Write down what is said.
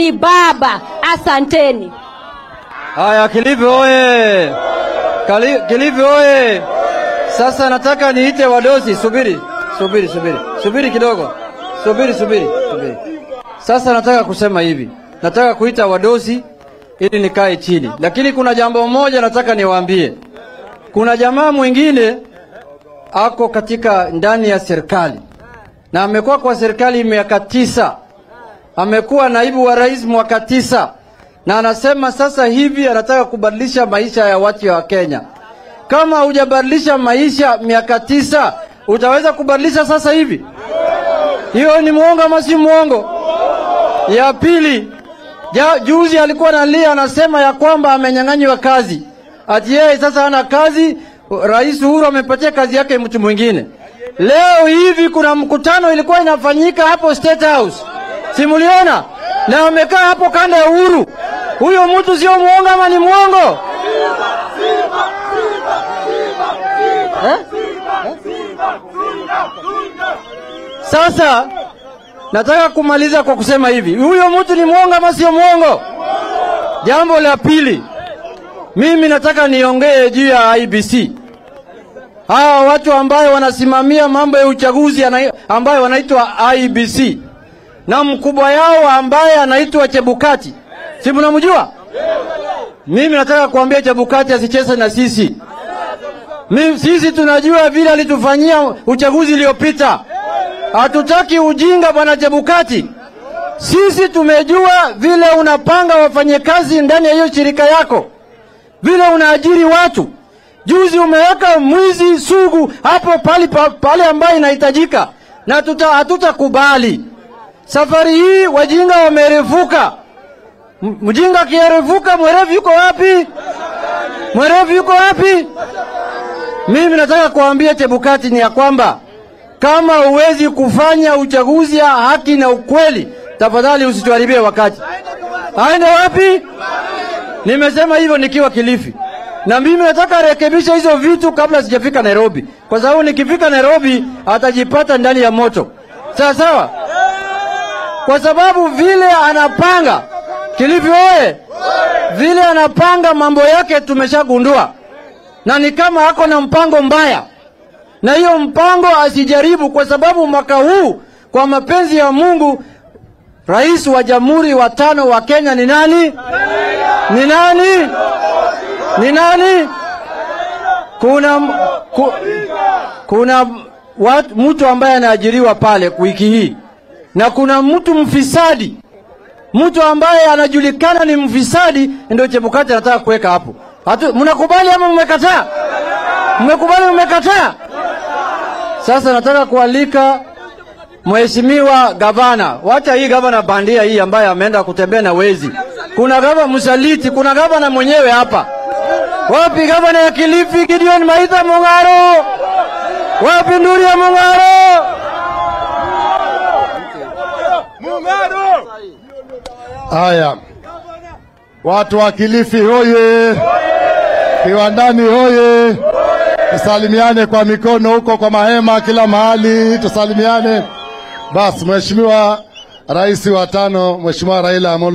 ni baba. Asanteni. Haya, Kilifi oye! Kilifi oye! Sasa nataka niite wadosi. Subiri kidogo. Subiri. Sasa nataka kusema hivi. Nataka kuita wadosi ili nikae chini. Lakini kuna jambo moja nataka niwaambie. Kuna jamaa mwingine ako katika ndani ya serikali. Na amekuwa kwa serikali miaka 9. Amekuwa naibu wa rais mwaka 9. Na anasema sasa hivi anataka kubadilisha maisha ya watu wa Kenya. Kama hujabadilisha maisha miaka 9, utaweza kubadilisha sasa hivi? Hiyo ni muongo ama si muongo? Ya pili, juzi alikuwa analia anasema ya kwamba amenyang'anywa kazi. Ati yeye sasa hana kazi, Rais Uhuru amepatia kazi yake mtu mwingine. Leo hivi kuna mkutano ilikuwa inafanyika hapo State House. Simuliona? Na wamekaa hapo kanda ya Uhuru. Huyo mtu sio muongo ama ni muongo? Sasa nataka kumaliza kwa kusema hivi. Huyo mtu ni muongo ama sio muongo? Jambo la pili. Mimi nataka niongee juu ya Iebc. Hawa watu ambao wanasimamia mambo ya uchaguzi ambao wanaitwa Iebc. Na mkubwa yao ambaye anaitwa Chebukati. Si mnamjua? Mimi nataka kuambia Chebukati asicheze na sisi. Sisi tunajua vile alitufanyia uchaguzi uliopita. Hatutaki ujinga bwana Chebukati. Sisi tumejua vile unapanga wafanyakazi ndani ya hiyo shirika yako. Vile unaajiri watu. Juzi umeweka mwizi sugu hapo pale ambaye inahitajika. Na hatutakubali. Safari hii wajinga wamerefuka. Mjinga kiarefuka, mwerevu yuko wapi? Mwerevu yuko wapi? Mimi nataka kuambia Chebukati ni ya kwamba kama huwezi kufanya uchaguzi ya haki na ukweli, tafadhali usituharibie wakati. Aende wapi? Nimesema hivyo nikiwa Kilifi. Na mimi nataka rekebisha hizo vitu kabla sijafika Nairobi. Kwa sababu nikifika Nairobi atajipata ndani ya moto. Sawa sawa? Kwa sababu vile anapanga Kilifi oye! Vile anapanga mambo yake tumeshagundua. Na ni kama hako na mpango mbaya. Na hiyo mpango asijaribu, kwa sababu mwaka huu kwa mapenzi ya Mungu Rais wa Jamhuri wa 5 wa Kenya ni nani? Ni nani? Ni nani? Kuna mtu ambaye anaajiriwa pale wiki hii. Na kuna mtu mfisadi. Mtu ambaye anajulikana ni mfisadi, ndio Chebukati anataka kuweka hapo. Mnakubali ama mmekataa? Mmekubali mmekataa? Sasa nataka kualika Mheshimiwa gavana. Wacha hii gavana bandia hii ambaye ameenda kutembea na wezi. Kuna gavana msaliti, kuna gavana mwenyewe hapa. Wapi gavana ya Kilifi Gideon Maitha Mungaro? Wapi Nduri ya Mungaro? Mungaro! Haya. Watu wa Kilifi hoye! Kiwandani hoye! Tusalimiane kwa mikono huko kwa mahema kila mahali, tusalimiane. Basi Mheshimiwa Rais wa 5, Mheshimiwa Raila Amolo